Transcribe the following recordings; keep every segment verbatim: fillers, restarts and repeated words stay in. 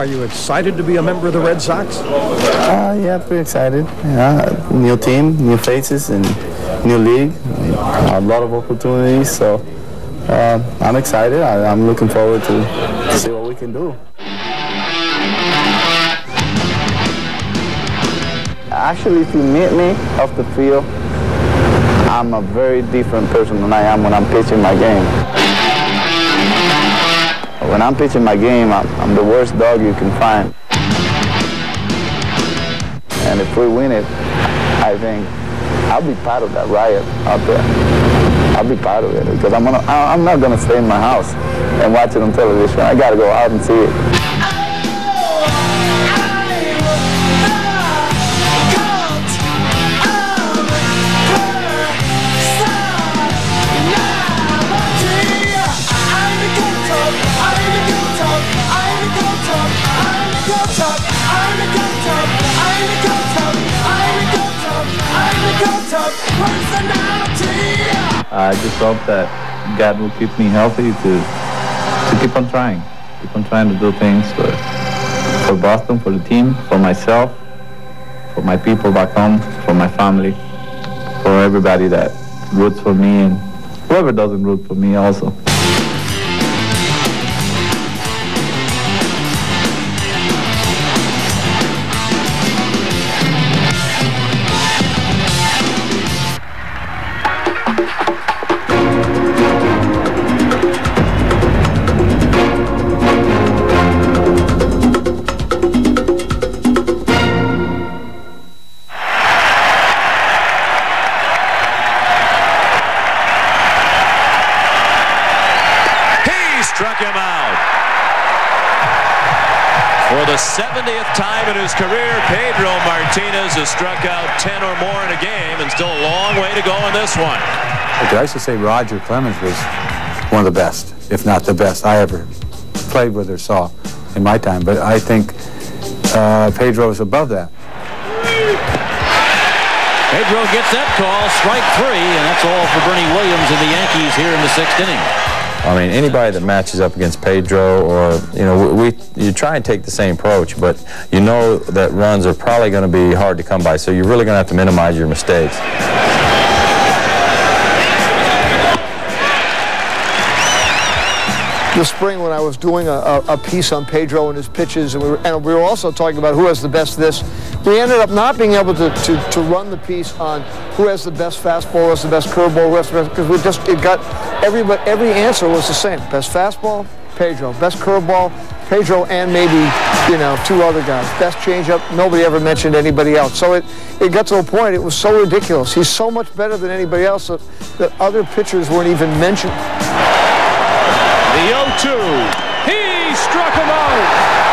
are you excited to be a member of the Red Sox? Uh, yeah, pretty excited. Yeah, new team, new faces, and new league. A lot of opportunities, so uh, I'm excited. I, I'm looking forward to, to see what we can do. Actually, if you meet me off the field, I'm a very different person than I am when I'm pitching my game. When I'm pitching my game, I'm, I'm the worst dog you can find. And if we win it, I think I'll be part of that riot out there. I'll be part of it because I'm, gonna, I'm not going to stay in my house and watch it on television. I got to go out and see it. I just hope that God will keep me healthy to to keep on trying, keep on trying to do things for, for Boston, for the team, for myself, for my people back home, for my family, for everybody that roots for me and whoever doesn't root for me also. Struck him out. For the seventieth time in his career, Pedro Martinez has struck out ten or more in a game, and still a long way to go in this one. I used to say Roger Clemens was one of the best, if not the best I ever played with or saw in my time, but I think uh, Pedro is above that. Pedro gets that call, strike three, and that's all for Bernie Williams and the Yankees here in the sixth inning. I mean, anybody that matches up against Pedro, or, you know, we, you try and take the same approach, but you know that runs are probably going to be hard to come by, so you're really going to have to minimize your mistakes. This spring, when I was doing a, a, a piece on Pedro and his pitches, and we, were, and we were also talking about who has the best this, we ended up not being able to, to, to run the piece on who has the best fastball, who has the best curveball, who has the best, because we just, it got, every, every answer was the same. Best fastball, Pedro. Best curveball, Pedro, and maybe, you know, two other guys. Best changeup, nobody ever mentioned anybody else. So it, it got to a point, it was so ridiculous. He's so much better than anybody else that, that other pitchers weren't even mentioned. The oh two. He struck him out.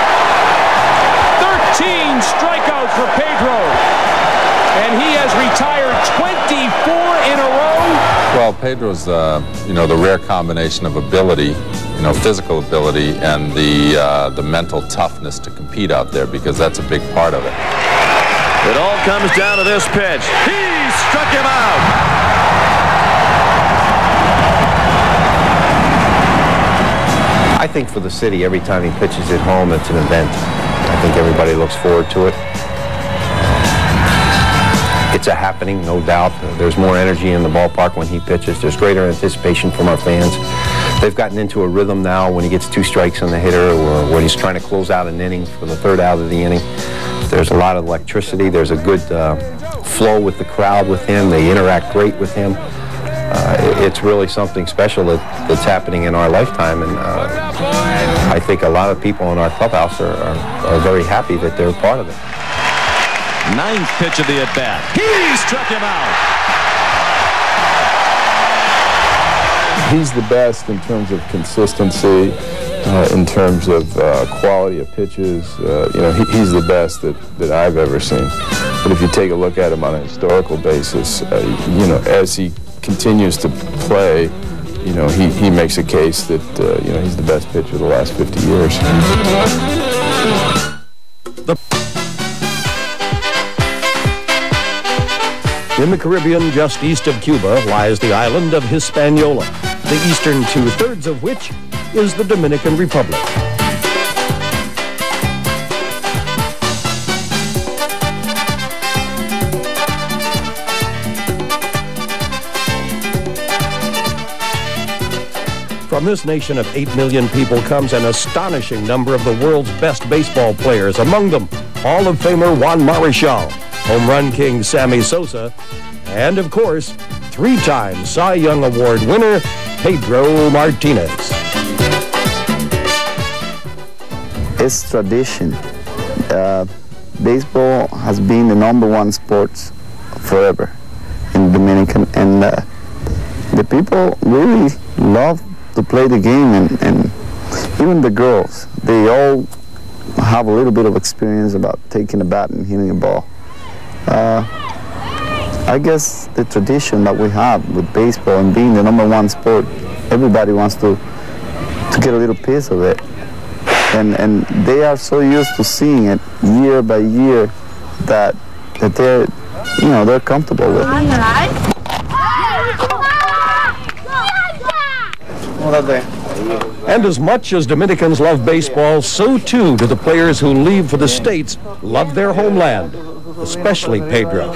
thirteen strikeouts for Pedro. And he has retired twenty-four in a row. Well, Pedro's, uh, you know, the rare combination of ability, you know, physical ability, and the, uh, the mental toughness to compete out there, because that's a big part of it. It all comes down to this pitch. He struck him out. I think for the city, every time he pitches at home, it's an event. I think everybody looks forward to it. It's a happening, no doubt. There's more energy in the ballpark when he pitches. There's greater anticipation from our fans. They've gotten into a rhythm now when he gets two strikes on the hitter, or when he's trying to close out an inning for the third out of the inning. There's a lot of electricity. There's a good uh, flow with the crowd with him. They interact great with him. Uh, it's really something special that, that's happening in our lifetime, and uh, I think a lot of people in our clubhouse are, are, are very happy that they're part of it. Ninth pitch of the at-bat. He struck him out. He's the best in terms of consistency, uh, in terms of uh, quality of pitches. Uh, you know, he, he's the best that, that I've ever seen. But if you take a look at him on a historical basis, uh, you know, as he continues to play, you know, he, he makes a case that, uh, you know, he's the best pitcher of the last fifty years. In the Caribbean, just east of Cuba, lies the island of Hispaniola, the eastern two-thirds of which is the Dominican Republic. From this nation of eight million people comes an astonishing number of the world's best baseball players, among them Hall of Famer Juan Marichal, home run king Sammy Sosa, and, of course, three-time Cy Young Award winner Pedro Martinez. It's tradition. Uh, baseball has been the number one sport forever in Dominican, and uh, the people really love to play the game, and, and even the girls, they all have a little bit of experience about taking a bat and hitting a ball. Uh, I guess the tradition that we have with baseball and being the number one sport, everybody wants to to get a little piece of it. And, and they are so used to seeing it year by year that that they're, you know, they're comfortable with it. And as much as Dominicans love baseball, so too do the players who leave for the States love their homeland, especially Pedro.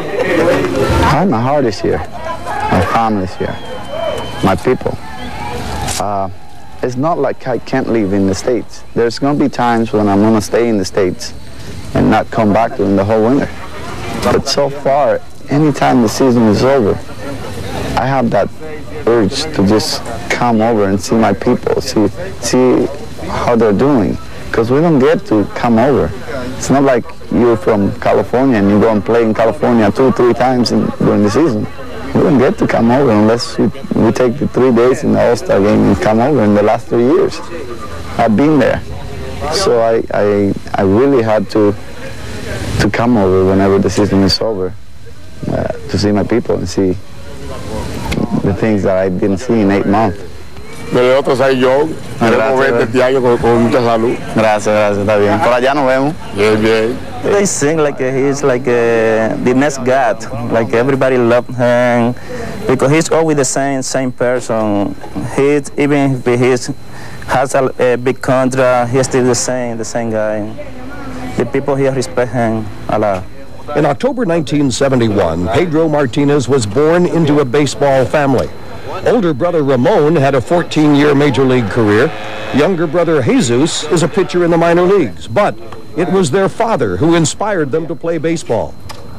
My heart is here. My family's here. My people. Uh, it's not like I can't live in the States. There's going to be times when I'm going to stay in the States and not come back during the whole winter. But so far, anytime the season is over, I have that urge to just come over and see my people, see see how they're doing, because we don't get to come over. It's not like you're from California and you go and play in California two, three times in, during the season. We don't get to come over unless we, we take the three days in the All-Star game and come over in the last three years. I've been there. So I, I, I really had to, to come over whenever the season is over uh, to see my people and see the things that I didn't see in eight months. Nosotros soy yo. Queremos verte este año con, con mucha salud. Gracias, gracias, está bien. Por allá nos vemos. Bien, bien. They sing like uh, he's like uh, the next God. Like everybody loves him because he's always the same same person. He's even if he has a, a big contract, he's still the same the same guy. The people here respect him a lot. In October nineteen seventy-one, Pedro Martinez was born into a baseball family. Older brother Ramon had a fourteen-year major league career. Younger brother Jesus is a pitcher in the minor leagues. But it was their father who inspired them to play baseball.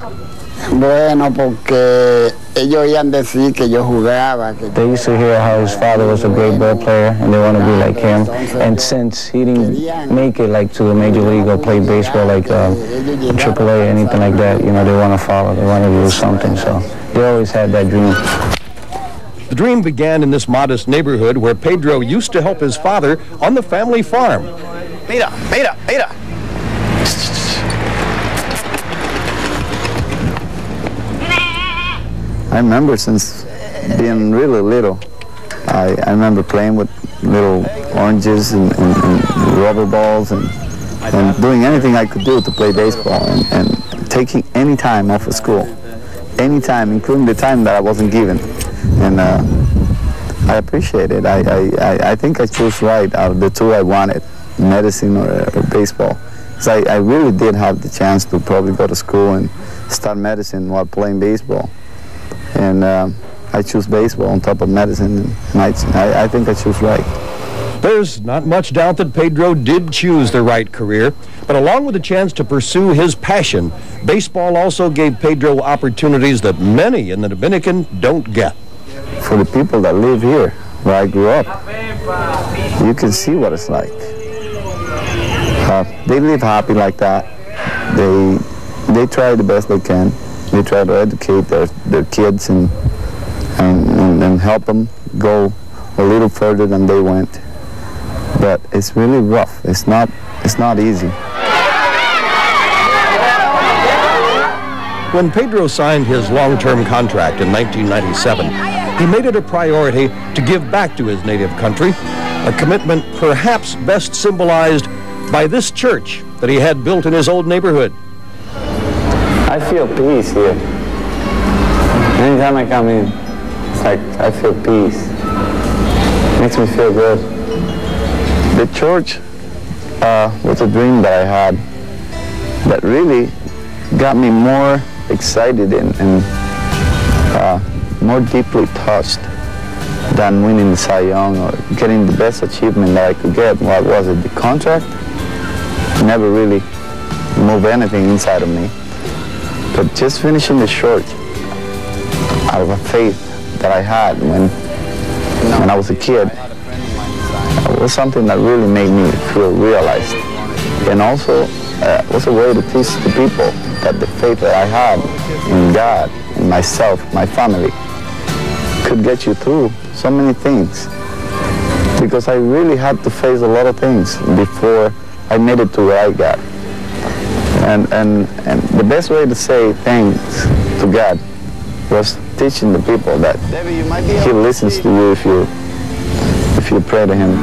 Bueno, porque ellos oían decir que yo jugaba. They used to hear how his father was a great ball player and they want to be like him. And since he didn't make it like to the major league or play baseball like uh, triple A or anything like that, you know, they want to follow, they want to do something. So they always had that dream. The dream began in this modest neighborhood where Pedro used to help his father on the family farm. Mira, mira, mira. I remember since being really little, I, I remember playing with little oranges and, and, and rubber balls and, and doing anything I could do to play baseball and, and taking any time off of school, any time, including the time that I wasn't given. And uh, I appreciate it. I, I, I think I chose right out of the two I wanted, medicine or, or baseball. Because I, I really did have the chance to probably go to school and start medicine while playing baseball. And uh, I choose baseball on top of medicine, and I, I, I think I choose right. There's not much doubt that Pedro did choose the right career, but along with the chance to pursue his passion, baseball also gave Pedro opportunities that many in the Dominican don't get. For the people that live here, where I grew up, you can see what it's like. Uh, they live happy like that. They, they try the best they can. They try to educate their, their kids and, and, and, and help them go a little further than they went. But it's really rough. It's not, it's not easy. When Pedro signed his long-term contract in nineteen ninety-seven, he made it a priority to give back to his native country, a commitment perhaps best symbolized by this church that he had built in his old neighborhood. I feel peace here. Anytime I come in, it's like I feel peace. Makes me feel good. The church uh, was a dream that I had that really got me more excited and, and uh, more deeply touched than winning the Cy Young or getting the best achievement that I could get. What was it, the contract? Never really moved anything inside of me. But just finishing the short out of a faith that I had when, when I was a kid, it was something that really made me feel realized. And also, uh, it was a way to teach the people that the faith that I had in God, in myself, my family, could get you through so many things. Because I really had to face a lot of things before I made it to where I got. And, and, and the best way to say thanks to God was teaching the people that He listens to you if you, if you pray to Him.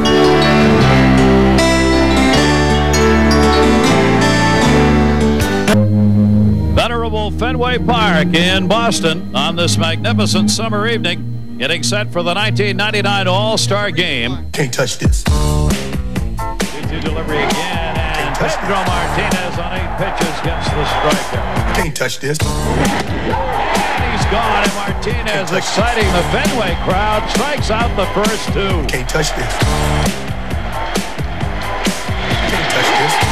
Venerable Fenway Park in Boston on this magnificent summer evening, getting set for the nineteen ninety-nine All-Star Game. Can't touch this. two two delivery again, and Pedro Martinez on eight pitches gets the striker. Can't touch this. And he's gone, and Martinez exciting the Fenway crowd, strikes out the first two. Can't touch this. Can't touch this.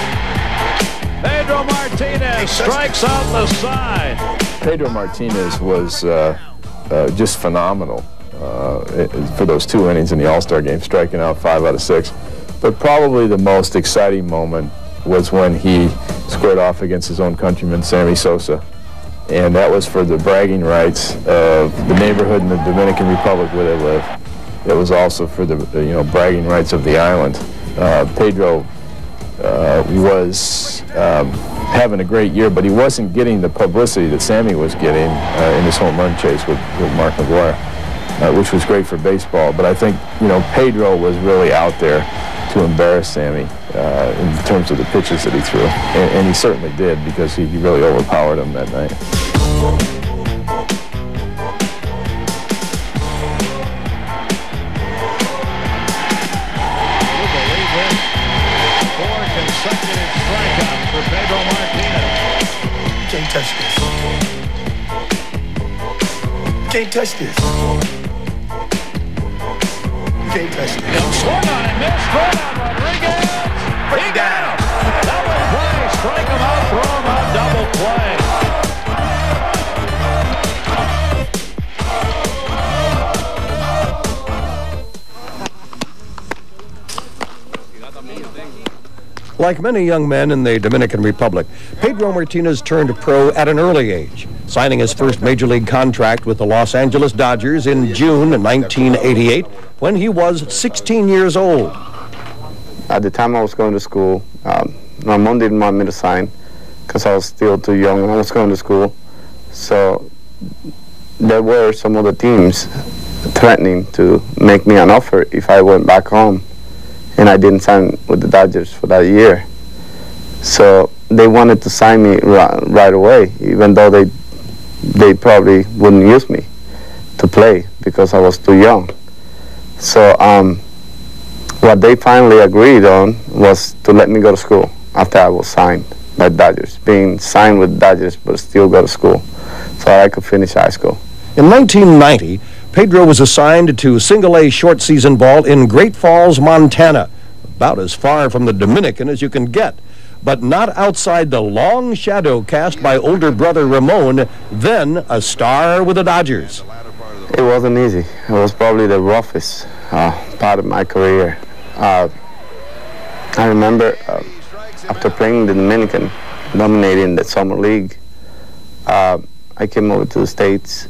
Pedro Martinez strikes out the side. Pedro Martinez was uh, uh, just phenomenal uh, for those two innings in the All-Star game, striking out five out of six. But probably the most exciting moment was when he squared off against his own countryman, Sammy Sosa. And that was for the bragging rights of the neighborhood in the Dominican Republic where they live. It was also for the, you know, bragging rights of the island. Uh, Pedro Uh, was um, having a great year, but he wasn't getting the publicity that Sammy was getting uh, in his home run chase with, with Mark McGwire, uh, which was great for baseball. But I think, you know, Pedro was really out there to embarrass Sammy uh, in terms of the pitches that he threw, and, and he certainly did, because he really overpowered him that night. Consecutive strikeouts for Pedro Martinez. Can't touch this. Can't touch this. Can't touch this. He'll swing on and miss. Throw on Rodriguez. He got him. Double play. Strike him out. Throw him out. Double play. Like many young men in the Dominican Republic, Pedro Martinez turned pro at an early age, signing his first major league contract with the Los Angeles Dodgers in June nineteen eighty-eight when he was sixteen years old. At the time I was going to school, um, my mom didn't want me to sign because I was still too young and I was going to school. So there were some other teams threatening to make me an offer if I went back home and I didn't sign with the Dodgers for that year. So they wanted to sign me right away, even though they they probably wouldn't use me to play because I was too young. So um, what they finally agreed on was to let me go to school after I was signed by Dodgers, being signed with Dodgers but still go to school so I could finish high school. In nineteen ninety, Pedro was assigned to single-A short season ball in Great Falls, Montana, about as far from the Dominican as you can get, but not outside the long shadow cast by older brother Ramon, then a star with the Dodgers. It wasn't easy. It was probably the roughest uh, part of my career. Uh, I remember uh, after playing the Dominican, dominating the summer league, uh, I came over to the States.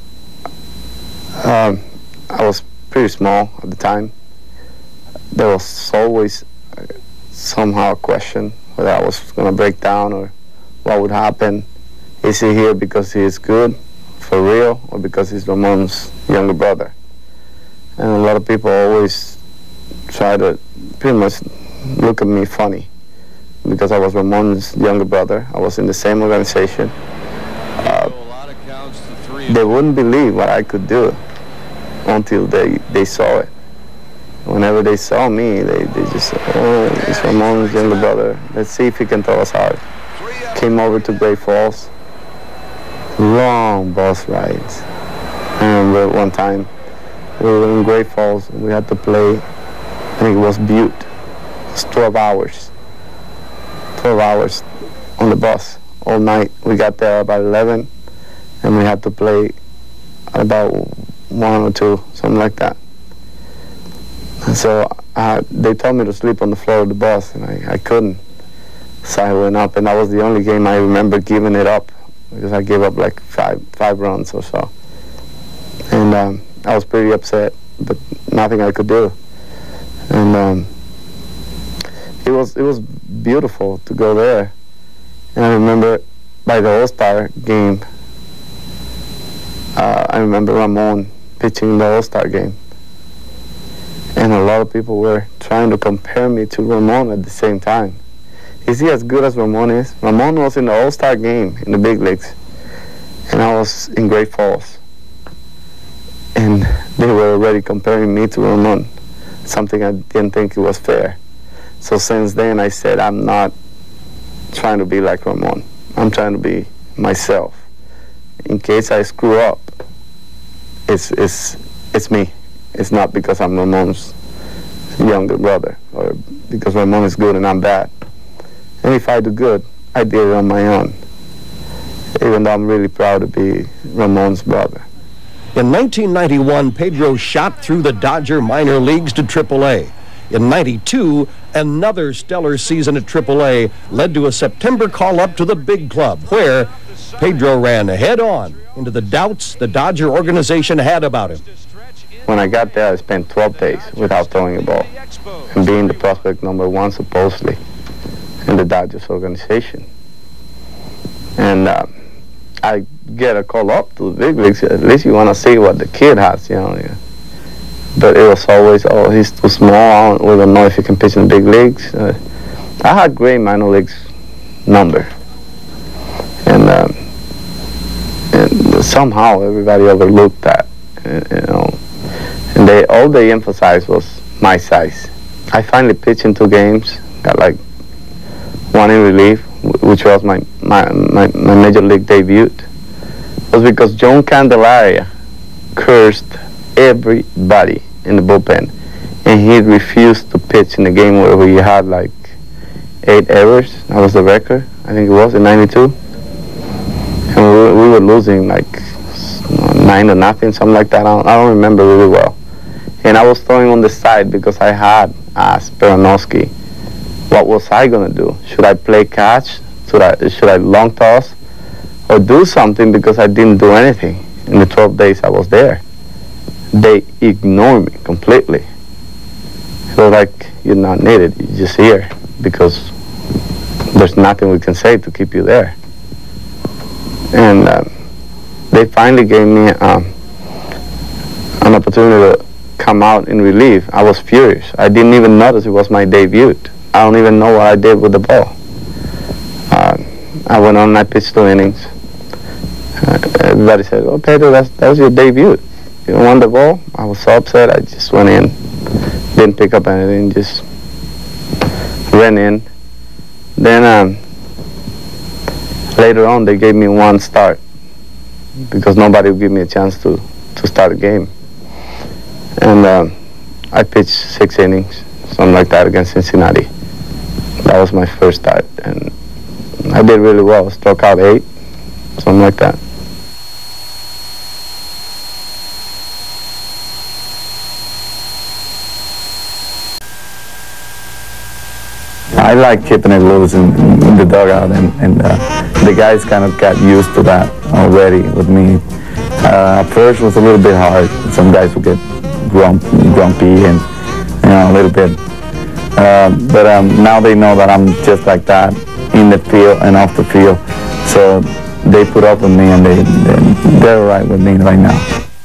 Um, I was pretty small at the time. There was always uh, somehow a question whether I was going to break down or what would happen. Is he here because he is good, for real, or because he's Ramon's younger brother? And a lot of people always try to pretty much look at me funny because I was Ramon's younger brother. I was in the same organization. Uh, they wouldn't believe what I could do until they, they saw it. Whenever they saw me, they, they just said, oh, it's Ramon's younger brother. Let's see if he can throw us hard. Came over to Great Falls. Long bus rides. I remember one time we were in Great Falls, and we had to play, I think it was Butte. It was twelve hours. twelve hours on the bus all night. We got there about eleven, and we had to play at about one or two, something like that. And so uh, they told me to sleep on the floor of the bus, and I, I couldn't. So I went up, and that was the only game I remember giving it up, because I gave up like five five runs or so. And um, I was pretty upset, but nothing I could do. And um, it was it was beautiful to go there. And I remember by the All-Star game, uh, I remember Ramon pitching in the All-Star game. And a lot of people were trying to compare me to Ramon at the same time. Is he as good as Ramon is? Ramon was in the All-Star game in the big leagues, and I was in Great Falls. And they were already comparing me to Ramon, something I didn't think it was fair. So since then I said, I'm not trying to be like Ramon. I'm trying to be myself. In case I screw up, it's, it's, it's me. It's not because I'm Ramon's younger brother, or because Ramon is good and I'm bad. And if I do good, I did it on my own, even though I'm really proud to be Ramon's brother. In nineteen ninety-one, Pedro shot through the Dodger minor leagues to triple A. In ninety-two, another stellar season at triple A led to a September call-up to the big club, where Pedro ran head-on into the doubts the Dodger organization had about him. When I got there, I spent twelve days without throwing a ball, and being the prospect number one, supposedly, in the Dodgers organization. And uh, I get a call up to the big leagues. At least you want to see what the kid has, you know. Yeah. But it was always, oh, he's too small. We don't know if he can pitch in the big leagues. Uh, I had great minor leagues number, and um, and somehow everybody overlooked that, you know. And they all they emphasized was my size. I finally pitched in two games. Got like one in relief, which was my, my, my, my major league debut. It was because John Candelaria cursed everybody in the bullpen, and he refused to pitch in the game where we had like eight errors. That was the record, I think it was, in ninety-two. And we were, we were losing like nine to nothing, something like that. I don't, I don't remember really well. And I was throwing on the side because I had asked Peronowski, what was I going to do? Should I play catch? Should I, should I long toss? Or do something, because I didn't do anything in the twelve days I was there. They ignored me completely. So like, you're not needed, you're just here, because there's nothing we can say to keep you there. And um, they finally gave me um, an opportunity to come out in relief. I was furious. I didn't even notice it was my debut. I don't even know what I did with the ball. Uh, I went on and I pitched two innings. Uh, everybody said, oh, Pedro, that's, that was your debut. You won the ball? I was so upset. I just went in, didn't pick up anything, just ran in. Then um, later on, they gave me one start, because nobody would give me a chance to, to start a game. And um, I pitched six innings, something like that, against Cincinnati. That was my first start, and I did really well. Struck out eight, something like that. I like keeping it loose in, in the dugout, and, and uh, the guys kind of got used to that already with me. Uh, at first it was a little bit hard. Some guys would get grump, grumpy and, you know, a little bit. Uh, but um, now they know that I'm just like that in the field and off the field. So they put up with me, and they, they, they're all right with me right now.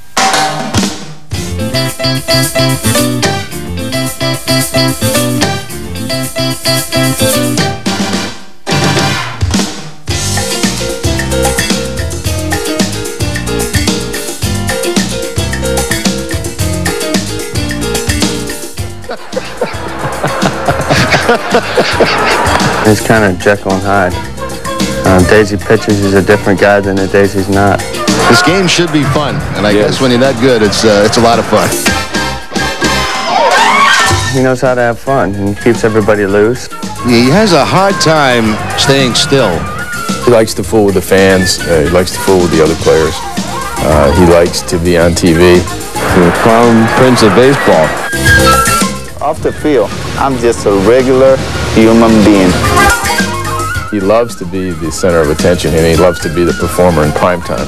He's kind of Jekyll and Hyde. Uh, Daisy pitches, he's a different guy than the days he's not. This game should be fun, and I yes. guess when you're that good, it's uh, it's a lot of fun. He knows how to have fun, and keeps everybody loose. He has a hard time staying still. He likes to fool with the fans. Uh, he likes to fool with the other players. Uh, he likes to be on T V. The crown prince of baseball. Off the field, I'm just a regular human being. He loves to be the center of attention, and he loves to be the performer in prime time.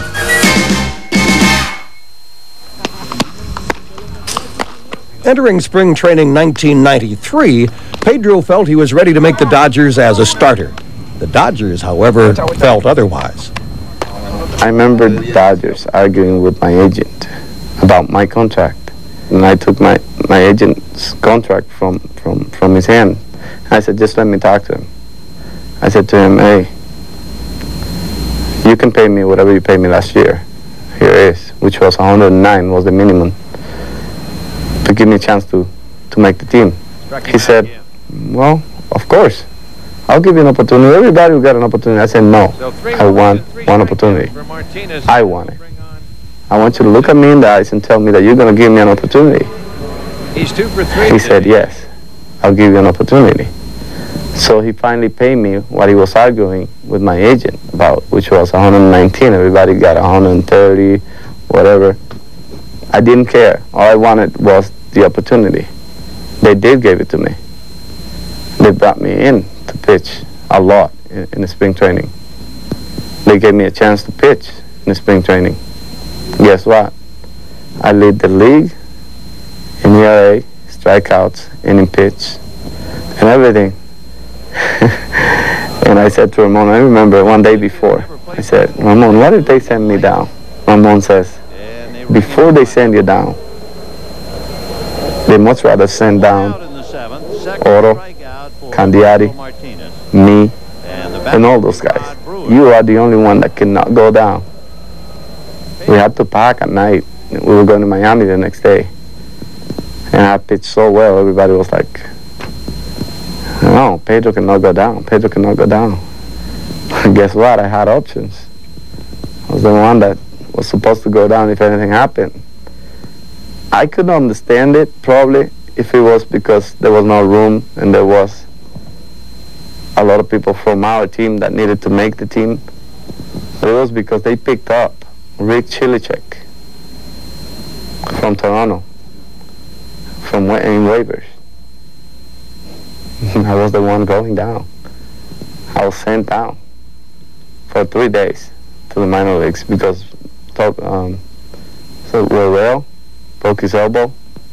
Entering spring training nineteen ninety-three, Pedro felt he was ready to make the Dodgers as a starter. The Dodgers, however, felt otherwise. I remember the Dodgers arguing with my agent about my contract. And I took my, my agent's contract from, from, from his hand. I said, just let me talk to him. I said to him, hey, you can pay me whatever you paid me last year. Here it is, which was one hundred nine was the minimum, to give me a chance to, to make the team. He said, well, of course. I'll give you an opportunity. Everybody will get an opportunity. I said, no, I want one opportunity. I want it. I want you to look at me in the eyes and tell me that you're going to give me an opportunity. He's two for three. He said, yes, I'll give you an opportunity. So he finally paid me what he was arguing with my agent about, which was one hundred nineteen. Everybody got one hundred thirty, whatever. I didn't care. All I wanted was the opportunity. They did give it to me. They brought me in to pitch a lot in, in the spring training. They gave me a chance to pitch in the spring training. Guess what? I lead the league in E R A, strikeouts, inning pitch, and everything. And I said to Ramon, I remember one day before, I said, Ramon, why did they send me down? Ramon says, before they send you down, they much rather send down Oro, Candiati, me, and all those guys. You are the only one that cannot go down. We had to pack at night. We were going to Miami the next day. And I pitched so well, everybody was like, no, Pedro cannot go down. Pedro cannot go down. Guess what? I had options. I was the one that was supposed to go down if anything happened. I could understand it, probably, if it was because there was no room and there was a lot of people from our team that needed to make the team. But it was because they picked up Rick Chilicek from Toronto, from wa in waivers. I was the one going down. I was sent down for three days to the minor leagues because um, so Royale broke his elbow.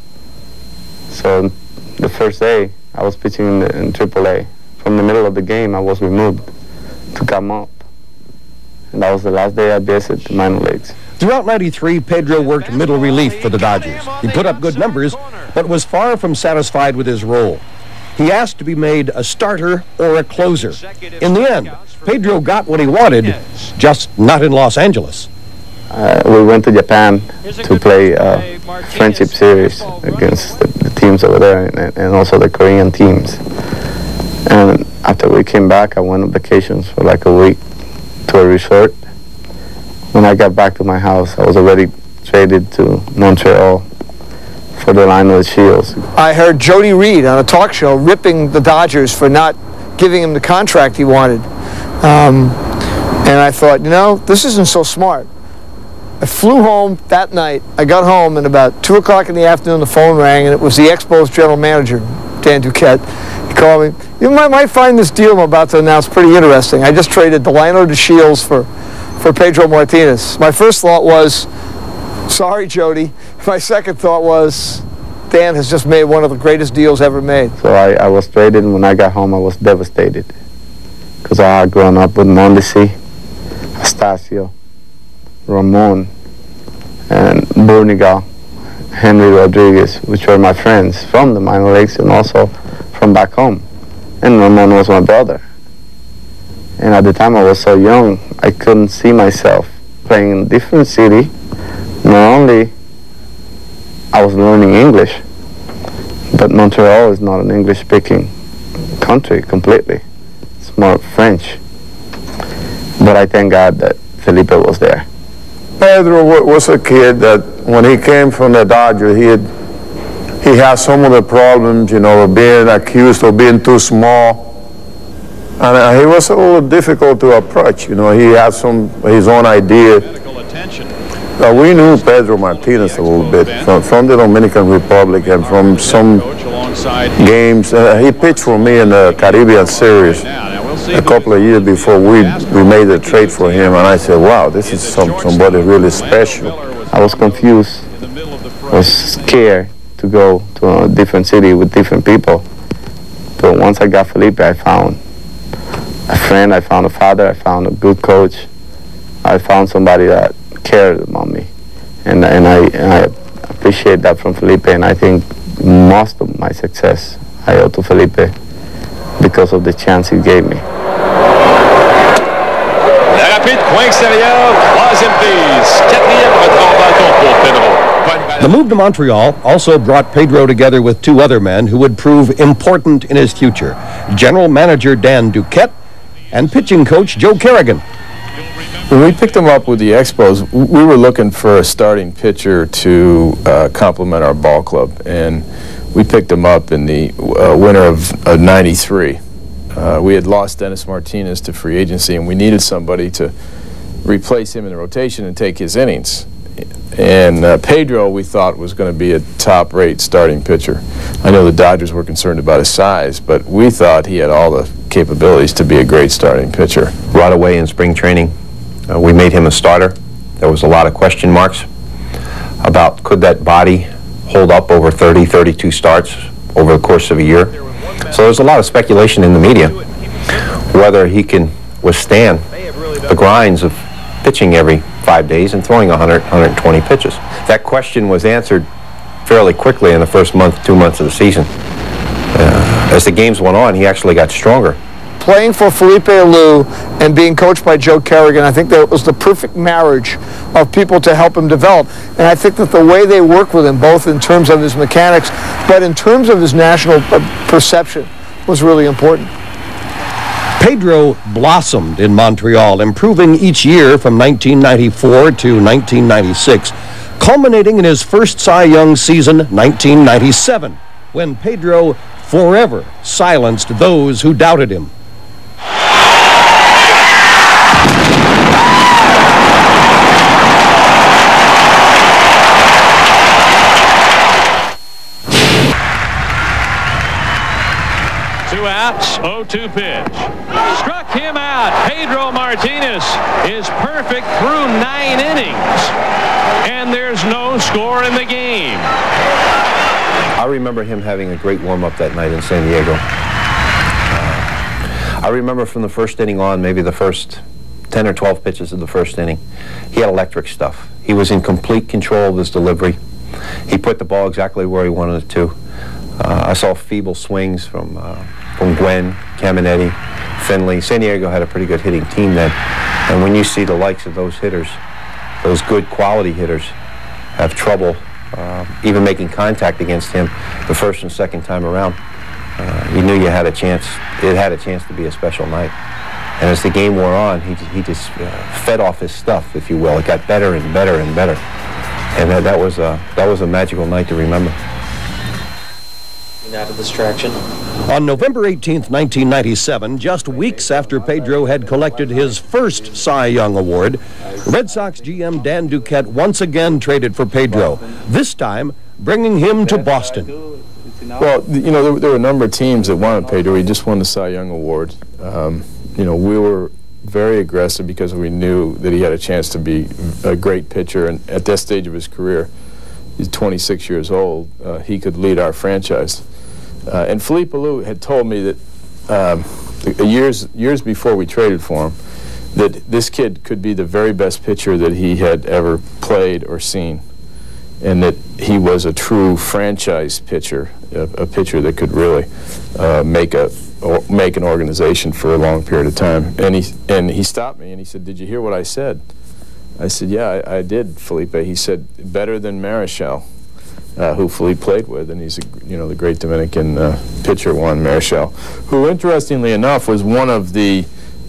So the first day I was pitching in, the, in triple A. From the middle of the game, I was removed to come up. And that was the last day I visited the minor leagues. Throughout ninety-three, Pedro worked middle relief for the Dodgers. He put up good numbers, but was far from satisfied with his role. He asked to be made a starter or a closer. In the end, Pedro got what he wanted, just not in Los Angeles. Uh, we went to Japan to play a friendship series against the, the teams over there and, and also the Korean teams. And after we came back, I went on vacations for like a week to a resort. When I got back to my house, I was already traded to Montreal for the line of the Shields. I heard Jody Reed on a talk show ripping the Dodgers for not giving him the contract he wanted. Um, and I thought, you know, this isn't so smart. I flew home that night. I got home, and about two o'clock in the afternoon, the phone rang, and it was the Expos general manager, Dan Duquette. He called me. You might, might find this deal I'm about to announce pretty interesting. I just traded Delino to Shields for, for Pedro Martinez. My first thought was, sorry, Jody. My second thought was, Dan has just made one of the greatest deals ever made. So I, I was traded, and when I got home, I was devastated. Because I had grown up with Mondesi, Astacio, Ramon, and Burnigal, Henry Rodriguez, which were my friends from the minor leagues and also from back home. And Ramon was my brother. And at the time I was so young, I couldn't see myself playing in a different city. Not only I was learning English, but Montreal is not an English-speaking country completely. It's more French. But I thank God that Felipe was there. Pedro was a kid that when he came from the Dodgers, he had he had some of the problems, you know, of being accused of being too small, and uh, he was a little difficult to approach. You know, he had some his own idea. Uh, we knew Pedro Martinez a little bit from, from the Dominican Republic and from some games. Uh, he pitched for me in the Caribbean Series a couple of years before we we made the trade for him, and I said, wow, this is some, somebody really special. I was confused, was scared to go to a different city with different people. But once I got Felipe, I found a friend, I found a father, I found a good coach. I found somebody that cared about me. And, and, I, and I appreciate that from Felipe, and I think most of my success I owe to Felipe because of the chance he gave me. La rapide, coin extérieur, troisième base, quatrième retour bâton pour Pedro. The move to Montreal also brought Pedro together with two other men who would prove important in his future: General Manager Dan Duquette and pitching coach Joe Kerrigan. When we picked him up with the Expos, we were looking for a starting pitcher to uh, complement our ball club, and we picked him up in the uh, winter of, of ninety-three. Uh, we had lost Dennis Martinez to free agency, and we needed somebody to replace him in the rotation and take his innings. And uh, Pedro, we thought, was going to be a top-rate starting pitcher. I know the Dodgers were concerned about his size, but we thought he had all the capabilities to be a great starting pitcher. Right away in spring training, uh, we made him a starter. There was a lot of question marks about could that body hold up over thirty, thirty-two starts over the course of a year. So there's a lot of speculation in the media whether he can withstand the grinds of pitching every five days and throwing one hundred, one hundred twenty pitches. That question was answered fairly quickly in the first month, two months of the season. Uh, as the games went on, he actually got stronger. Playing for Felipe Alou and being coached by Joe Kerrigan, I think that was the perfect marriage of people to help him develop. And I think that the way they worked with him, both in terms of his mechanics, but in terms of his national perception, was really important. Pedro blossomed in Montreal, improving each year from nineteen ninety-four to nineteen ninety-six, culminating in his first Cy Young season, nineteen ninety-seven, when Pedro forever silenced those who doubted him. Two outs, oh two pitch. Struck him out. Pedro Martinez is perfect through nine innings. And there's no score in the game. I remember him having a great warm-up that night in San Diego. Uh, I remember from the first inning on, maybe the first ten or twelve pitches of the first inning, he had electric stuff. He was in complete control of his delivery. He put the ball exactly where he wanted it to. Uh, I saw feeble swings from uh, from Gwen, Caminetti, Finley. San Diego had a pretty good hitting team then. And when you see the likes of those hitters, those good quality hitters, have trouble uh, even making contact against him the first and second time around, uh, you knew you had a chance. It had a chance to be a special night. And as the game wore on, he, he just uh, fed off his stuff, if you will. It got better and better and better. And that, that, was, a, that was a magical night to remember. Not a distraction. On November eighteenth, nineteen ninety-seven, just weeks after Pedro had collected his first Cy Young Award, Red Sox G M Dan Duquette once again traded for Pedro, this time bringing him to Boston. Well, you know, there, there were a number of teams that wanted Pedro. He just won the Cy Young Award. Um, you know, we were very aggressive because we knew that he had a chance to be a great pitcher, and at that stage of his career, he's twenty-six years old, uh, he could lead our franchise. Uh, and Felipe Alou had told me that um, the, years years before we traded for him, that this kid could be the very best pitcher that he had ever played or seen, and that he was a true franchise pitcher, a, a pitcher that could really uh, make a or make an organization for a long period of time. And he and he stopped me and he said, "Did you hear what I said?" I said, "Yeah, I, I did, Felipe." He said, "Better than Marichal." Uh, who Felipe played with, and he's, a, you know, the great Dominican uh, pitcher Juan Marichal, who, interestingly enough, was one of the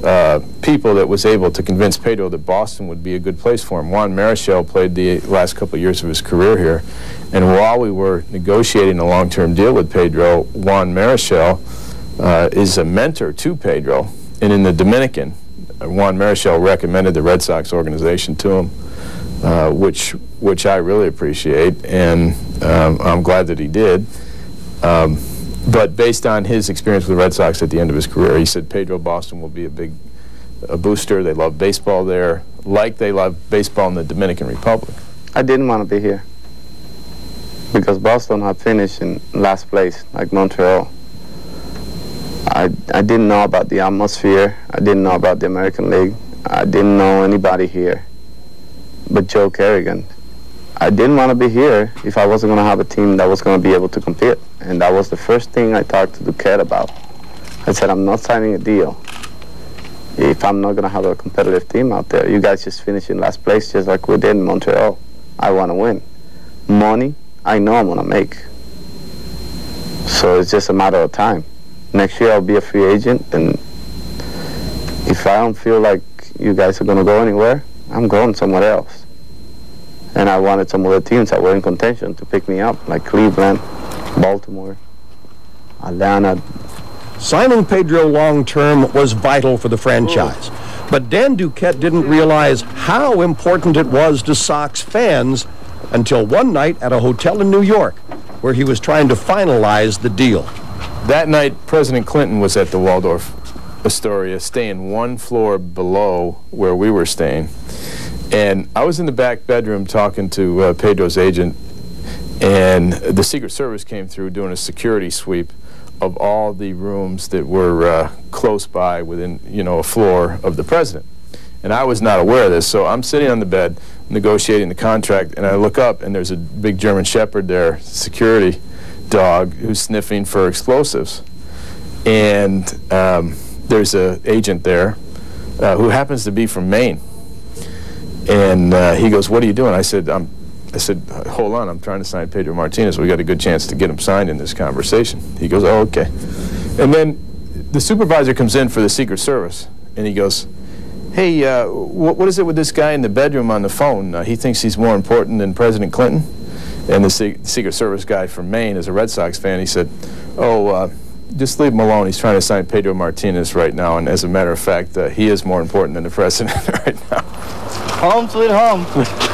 uh, people that was able to convince Pedro that Boston would be a good place for him. Juan Marichal played the last couple of years of his career here, and while we were negotiating a long-term deal with Pedro, Juan Marichal uh, is a mentor to Pedro, and in the Dominican, Juan Marichal recommended the Red Sox organization to him, uh, which which I really appreciate, and um, I'm glad that he did. Um, but based on his experience with the Red Sox at the end of his career, he said Pedro, Boston will be a big a booster. They love baseball there, like they love baseball in the Dominican Republic. I didn't want to be here because Boston had finished in last place, like Montreal. I, I didn't know about the atmosphere. I didn't know about the American League. I didn't know anybody here but Joe Kerrigan. I didn't want to be here if I wasn't going to have a team that was going to be able to compete. And that was the first thing I talked to Duquette about. I said, I'm not signing a deal if I'm not going to have a competitive team out there. You guys just finished in last place just like we did in Montreal. I want to win. Money, I know I'm going to make. So it's just a matter of time. Next year I'll be a free agent, and if I don't feel like you guys are going to go anywhere, I'm going somewhere else. And I wanted some other teams that were in contention to pick me up, like Cleveland, Baltimore, Atlanta. Signing Pedro long-term was vital for the franchise. But Dan Duquette didn't realize how important it was to Sox fans until one night at a hotel in New York, where he was trying to finalize the deal. That night, President Clinton was at the Waldorf Astoria, staying one floor below where we were staying. And I was in the back bedroom talking to uh, Pedro's agent, and the Secret Service came through doing a security sweep of all the rooms that were uh, close by within, you know, a floor of the president. And I was not aware of this, so I'm sitting on the bed negotiating the contract, and I look up, and there's a big German Shepherd there, security dog, who's sniffing for explosives. And um, there's an agent there uh, who happens to be from Maine. And uh, he goes, "What are you doing?" I said, I'm, I said, "Hold on, I'm trying to sign Pedro Martinez. We got a good chance to get him signed in this conversation." He goes, "Oh, okay." And then the supervisor comes in for the Secret Service, and he goes, "Hey, uh, wh what is it with this guy in the bedroom on the phone? Uh, he thinks he's more important than President Clinton?" And the Se Secret Service guy from Maine is a Red Sox fan. He said, "Oh, uh, just leave him alone. He's trying to sign Pedro Martinez right now, and as a matter of fact, uh, he is more important than the president right now." Home sweet home.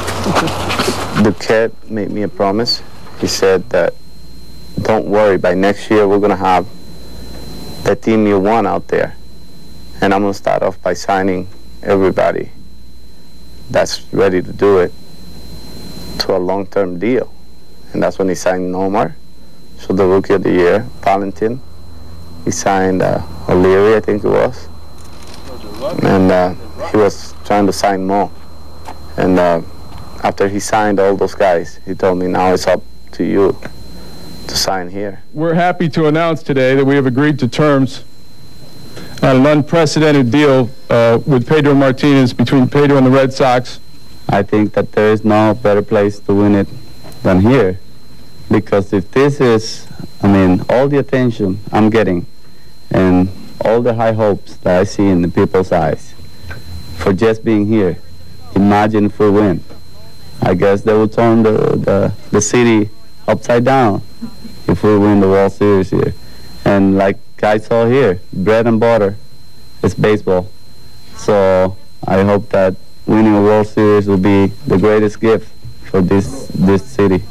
Duquette made me a promise. He said that, don't worry, by next year we're going to have the team you want out there. And I'm going to start off by signing everybody that's ready to do it to a long-term deal. And that's when he signed Nomar, so the Rookie of the Year, Valentin. He signed uh, O'Leary, I think it was. And uh, he was trying to sign more. And uh, after he signed all those guys, he told me, now it's up to you to sign here. We're happy to announce today that we have agreed to terms on an unprecedented deal uh, with Pedro Martinez, between Pedro and the Red Sox. I think that there is no better place to win it than here. Because if this is, I mean, all the attention I'm getting and all the high hopes that I see in the people's eyes for just being here, imagine if we win. I guess they will turn the, the, the city upside down if we win the World Series here. And like I saw here, bread and butter is baseball. So I hope that winning a World Series will be the greatest gift for this, this city.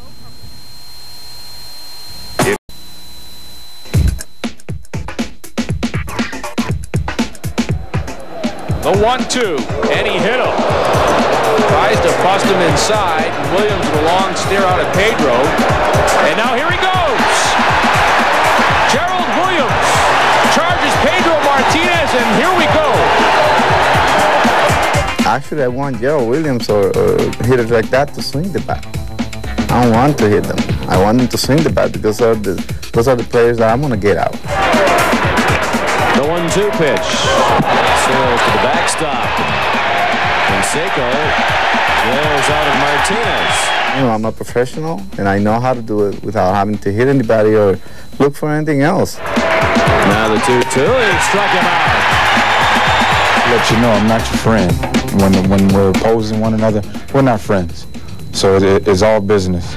The one two, and he hit him. Tries to bust him inside. Williams with a long stare out at Pedro. And now here he goes. Gerald Williams charges Pedro Martinez, and here we go. Actually, I want Gerald Williams or, or hitters like that to swing the bat. I don't want to hit them. I want them to swing the bat because those are the, those are the players that I'm going to get out. The one two pitch. Sails to the backstop. And Seiko throws out of Martinez. You know, I'm a professional, and I know how to do it without having to hit anybody or look for anything else. Now the two two, he struck him out. let you know I'm not your friend. When, when we're opposing one another, we're not friends. So it, it's all business.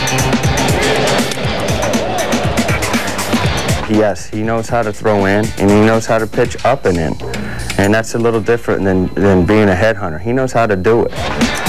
Yes, he knows how to throw in, and he knows how to pitch up and in. And that's a little different than, than being a headhunter. He knows how to do it.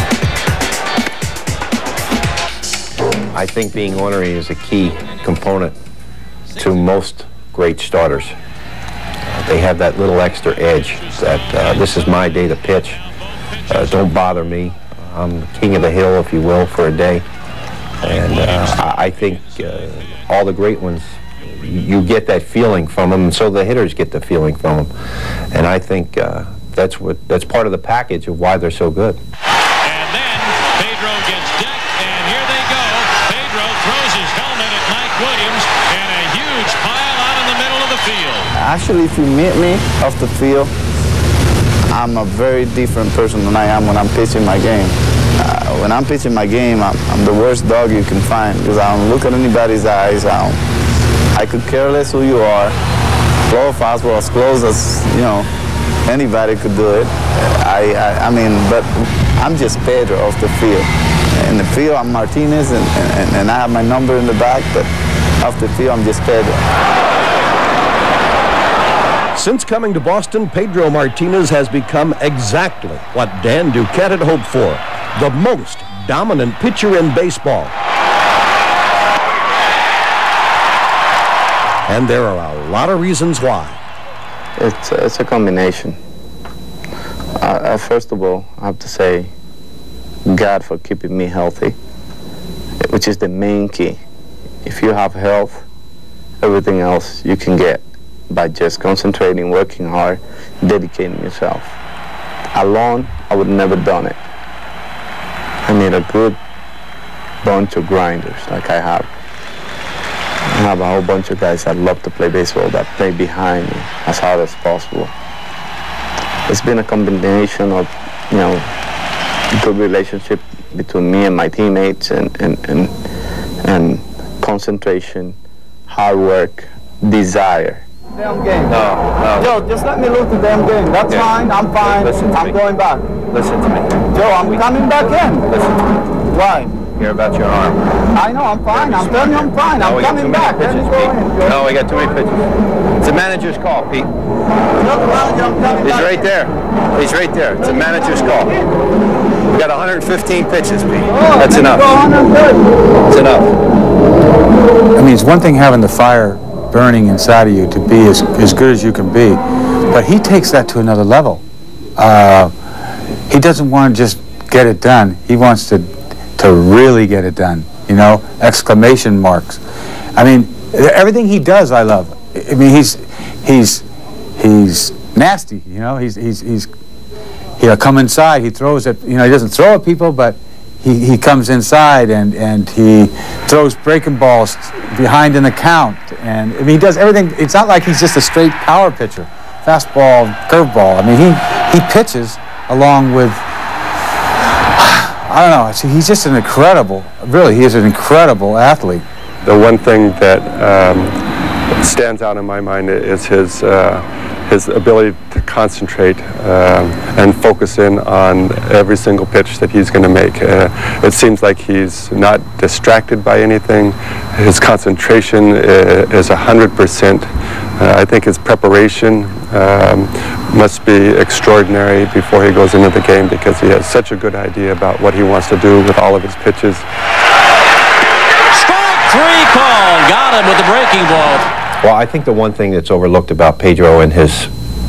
I think being ornery is a key component to most great starters. They have that little extra edge that uh, this is my day to pitch. Uh, don't bother me. I'm king of the hill, if you will, for a day. And uh, I, I think uh, all the great ones, you get that feeling from them, and so the hitters get the feeling from them. And I think uh, that's what that's part of the package of why they're so good. And then Pedro gets decked, and here they go. Pedro throws his helmet at Mike Williams, and a huge pile out in the middle of the field. Actually, if you meet me off the field, I'm a very different person than I am when I'm pitching my game. Uh, when I'm pitching my game, I'm, I'm the worst dog you can find because I don't look at anybody's eyes. I don't, I could care less who you are. Throw a fastball as close as, you know, anybody could do it. I, I, I mean, but I'm just Pedro off the field. In the field, I'm Martinez, and, and, and I have my number in the back, but off the field, I'm just Pedro. Since coming to Boston, Pedro Martinez has become exactly what Dan Duquette had hoped for, the most dominant pitcher in baseball. And there are a lot of reasons why. It's, it's a combination. Uh, first of all, I have to say God for keeping me healthy, which is the main key. If you have health, everything else you can get by just concentrating, working hard, dedicating yourself. Alone, I would never done it. I need a good bunch of grinders like I have. I have a whole bunch of guys that love to play baseball that play behind me as hard as possible. It's been a combination of, you know, good relationship between me and my teammates, and and and, and concentration, hard work, desire. Damn game. No, no. Yo, just let me lose the damn game. That's Yeah. fine. I'm fine. Listen to I'm me. going back. Listen to me. Joe, I'm coming back in. Listen to me. Why? Hear about your arm. I know, I'm fine. I'm telling you I'm fine. No, I'm we got too coming many back. Let pitches, me go in, Pete. Joe. No, we got too many pitches. It's a manager's call, Pete. Look, manager, I'm coming He's back. right there. He's right there. It's a manager's call. We got one hundred fifteen pitches, Pete. That's enough. That's enough. I mean, it's one thing having the fire burning inside of you to be as, as good as you can be, but he takes that to another level. Uh, he doesn't want to just get it done. He wants to to really get it done, you know, exclamation marks. I mean, everything he does, I love. I mean, he's he's he's nasty, you know. He's he's he's he'll come inside. He throws at, you know, he doesn't throw at people, but he he comes inside and and he throws breaking balls behind in the count. And I mean, he does everything. It's not like he's just a straight power pitcher, fastball, curveball. I mean, he he pitches along with, I don't know. See, he's just an incredible, really, he is an incredible athlete. The one thing that um, stands out in my mind is his uh, his ability to concentrate um, and focus in on every single pitch that he's going to make. Uh, it seems like he's not distracted by anything. His concentration is a hundred percent. I think his preparation um, must be extraordinary before he goes into the game, because he has such a good idea about what he wants to do with all of his pitches. Strike three call. Got him with the breaking ball. Well, I think the one thing that's overlooked about Pedro and his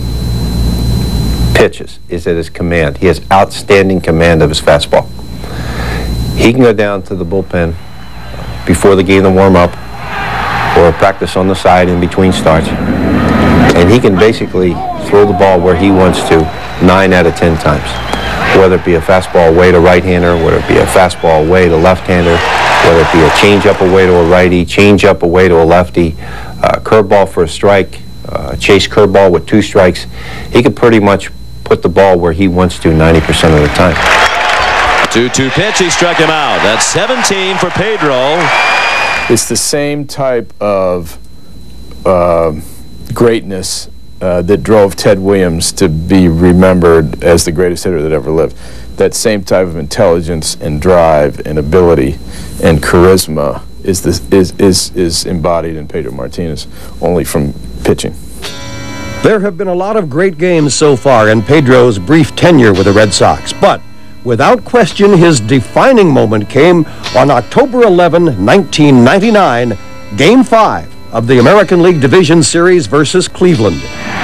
pitches is at his command. He has outstanding command of his fastball. He can go down to the bullpen before the game to warm up, or practice on the side in between starts, and he can basically throw the ball where he wants to nine out of ten times. Whether it be a fastball away to right-hander, whether it be a fastball away to left-hander, whether it be a change-up away to a righty, change-up away to a lefty, uh, curveball for a strike, uh, chase curveball with two strikes. He could pretty much put the ball where he wants to ninety percent of the time. two two pitch, he struck him out. That's seventeen for Pedro. It's the same type of uh, greatness uh, that drove Ted Williams to be remembered as the greatest hitter that ever lived. That same type of intelligence and drive and ability and charisma is, this, is, is, is embodied in Pedro Martinez, only from pitching. There have been a lot of great games so far in Pedro's brief tenure with the Red Sox, but without question, his defining moment came on October eleventh, nineteen ninety-nine, Game five of the American League Division Series versus Cleveland.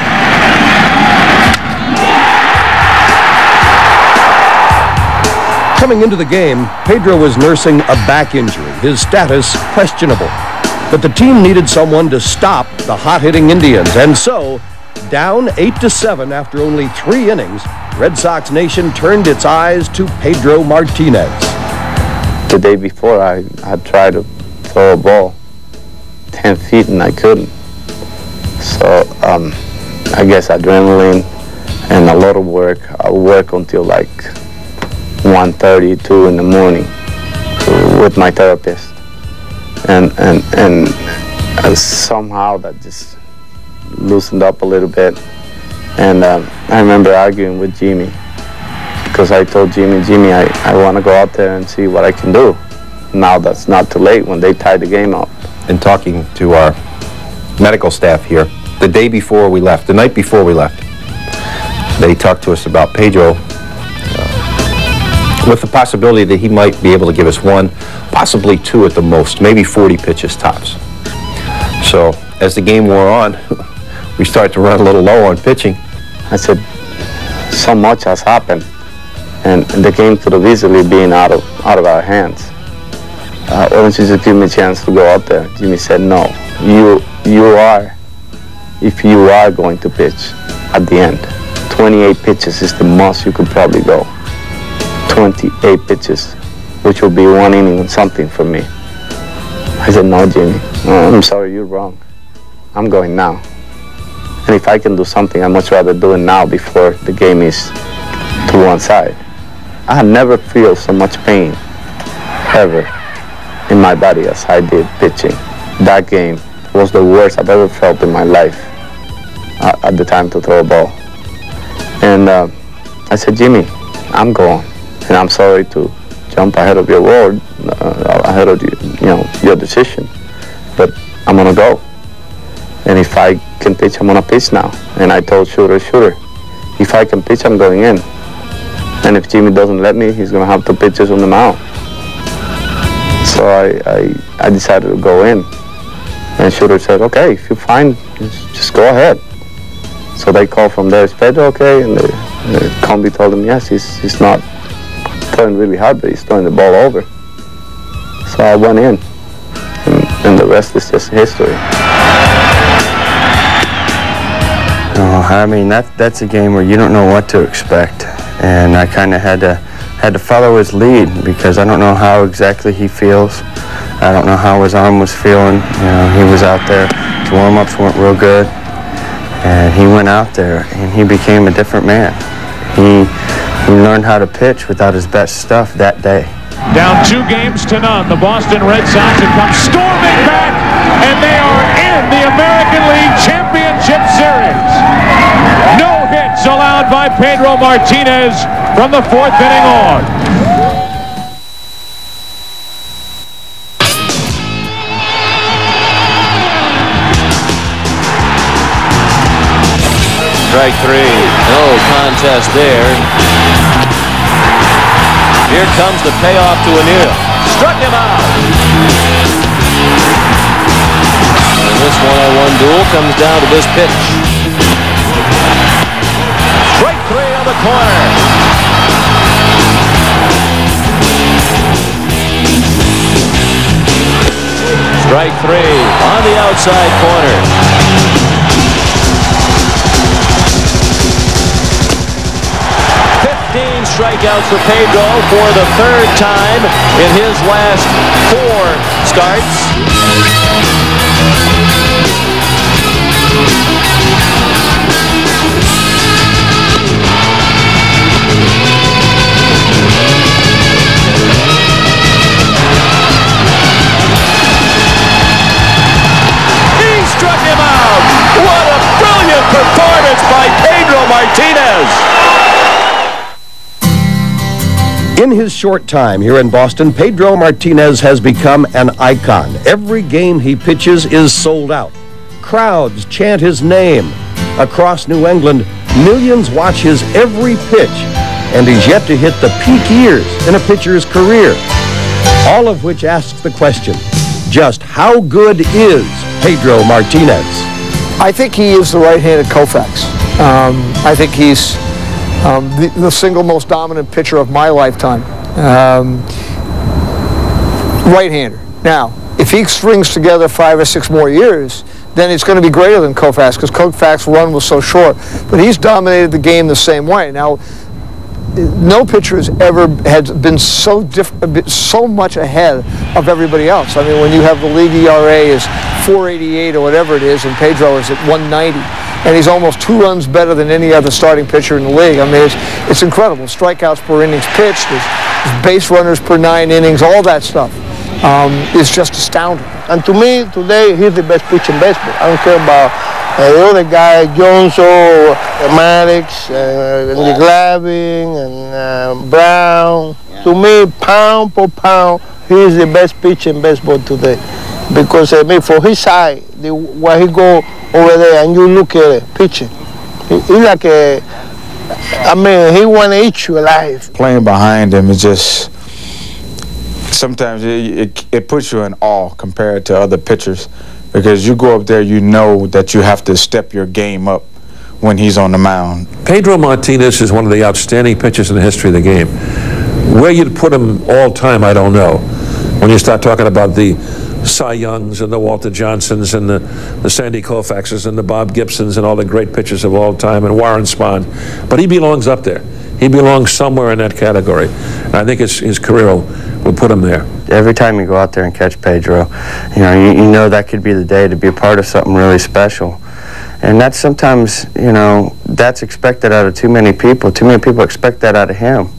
Coming into the game, Pedro was nursing a back injury, his status questionable. But the team needed someone to stop the hot-hitting Indians, and so, down eight to seven after only three innings, Red Sox Nation turned its eyes to Pedro Martinez. The day before, I, I tried to throw a ball ten feet and I couldn't. So um, I guess adrenaline and a lot of work. I work until like one thirty, two in the morning with my therapist. And, and, and uh, somehow that just loosened up a little bit. And um, I remember arguing with Jimmy because I told Jimmy, Jimmy, I, I want to go out there and see what I can do. Now that's not too late when they tied the game up. And talking to our medical staff here, the day before we left, the night before we left, they talked to us about Pedro uh, with the possibility that he might be able to give us one, possibly two at the most, maybe forty pitches tops. So as the game wore on, we started to run a little low on pitching. I said, so much has happened, and, and the game could have easily been out of out of our hands. Uh, why don't you just give me a chance to go out there? Jimmy said, no, you you are, if you are going to pitch at the end, twenty-eight pitches is the most you could probably go. twenty-eight pitches, which will be one inning and something for me. I said, no, Jimmy, no, I'm sorry, you're wrong. I'm going now. And if I can do something, I'd much rather do it now before the game is to one side. I have never felt so much pain, ever, in my body as I did pitching. That game was the worst I've ever felt in my life uh, at the time to throw a ball. And uh, I said, Jimmy, I'm going, and I'm sorry to jump ahead of your word, uh, ahead of you, you know, your decision, but I'm gonna go. And if I can pitch, I'm gonna pitch now. And I told Shooter, Shooter, if I can pitch, I'm going in. And if Jimmy doesn't let me, he's gonna have to pitch us on the mound. So I, I, I decided to go in. And Shooter said, okay, if you're fine, just, just go ahead. So they called from there, is Pedro okay? And the, the combi told him, yes, he's, he's not throwing really hard, but he's throwing the ball over. So I went in, and, and the rest is just history. Oh, I mean, that that's a game where you don't know what to expect, and I kind of had to had to follow his lead because I don't know how exactly he feels. I don't know how his arm was feeling. You know, he was out there. His warm-ups weren't real good, and he went out there and he became a different man. He he learned how to pitch without his best stuff that day. Down two games to none, the Boston Red Sox have come storming back, and they are in the American League Championship Series. No hits allowed by Pedro Martinez from the fourth inning on. Strike three. No contest there. Here comes the payoff to O'Neill. Struck him out. And this one-on-one duel comes down to this pitch. Strike three on the corner. Strike three on the outside corner. fifteen strikeouts for Pedro for the third time in his last four starts. He struck him out. What a brilliant performance In his short time here in Boston, Pedro Martinez has become an icon. Every game he pitches is sold out. Crowds chant his name. Across New England, millions watch his every pitch, and he's yet to hit the peak years in a pitcher's career. All of which asks the question, just how good is Pedro Martinez? I think he is the right-handed Koufax. Um, I think he's um, the, the single most dominant pitcher of my lifetime. Um, right-hander. Now, if he strings together five or six more years, then it's going to be greater than Koufax, because Koufax's run was so short. But he's dominated the game the same way. Now, no pitcher has ever had been so diff so much ahead of everybody else. I mean, when you have the league E R A is four eighty-eight or whatever it is, and Pedro is at one ninety, and he's almost two runs better than any other starting pitcher in the league. I mean, it's, it's incredible. Strikeouts per innings pitched, there's, there's base runners per nine innings, all that stuff um, is just astounding. And to me, today, he's the best pitcher in baseball. I don't care about uh, the other guy, Jones or Maddox, uh, and Glavine, and uh, Brown. Yeah. To me, pound for pound, he's the best pitcher in baseball today. Because I mean, for his side, the, where he go over there, and you look at it, pitching, he, he's like a, I mean, he want to eat you alive. Playing behind him is just, sometimes it, it, it puts you in awe compared to other pitchers, because you go up there, you know that you have to step your game up when he's on the mound. Pedro Martinez is one of the outstanding pitchers in the history of the game. Where you'd put him all time, I don't know. When you start talking about the Cy Youngs and the Walter Johnsons and the, the Sandy Koufaxes and the Bob Gibsons and all the great pitchers of all time, and Warren Spahn. But he belongs up there. He belongs somewhere in that category. And I think his, his career will, will put him there. Every time you go out there and catch Pedro, you know, you, you know that could be the day to be a part of something really special. And that's sometimes, you know, that's expected out of too many people. Too many people expect that out of him.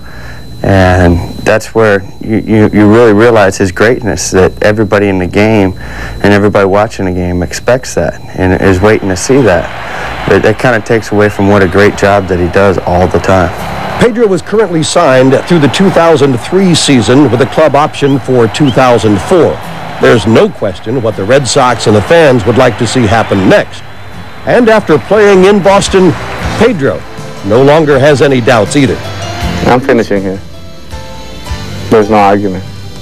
And that's where you, you, you really realize his greatness, that everybody in the game and everybody watching the game expects that and is waiting to see that. It, it kind of takes away from what a great job that he does all the time. Pedro is currently signed through the two thousand three season with a club option for two thousand four. There's no question what the Red Sox and the fans would like to see happen next. And after playing in Boston, Pedro no longer has any doubts either. I'm finishing here. There's no argument.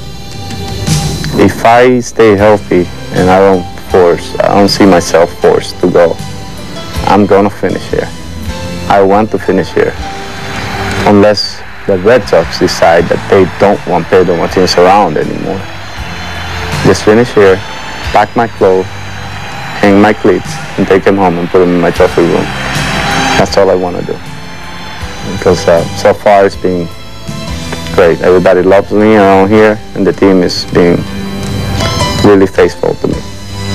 If I stay healthy and I don't force, I don't see myself forced to go, I'm gonna finish here. I want to finish here. Unless the Red Sox decide that they don't want Pedro Martinez around anymore. Just finish here, pack my clothes, hang my cleats, and take them home and put them in my trophy room. That's all I want to do. Because uh, so far it's been great. Everybody loves me around here, and the team is being really faithful to me.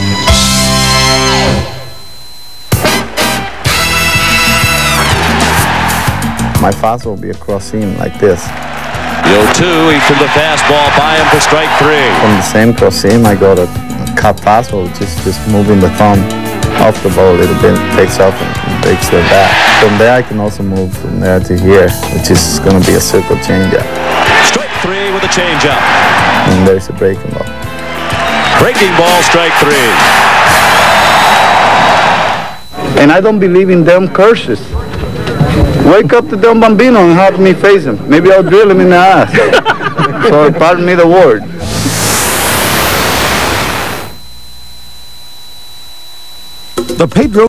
My fastball will be a cross seam like this. The oh two, he threw the fastball by him for strike three. From the same cross seam, I go to cut fastball, which is just moving the thumb off the ball a little bit, takes off and breaks the bat. From there, I can also move from there to here, which is going to be a circle changeup. Strike three with a changeup. And there's a breaking ball. Breaking ball, strike three. And I don't believe in them curses. Wake up to Don Bambino and have me face him. Maybe I'll drill him in the ass. So pardon me the word. The Pedro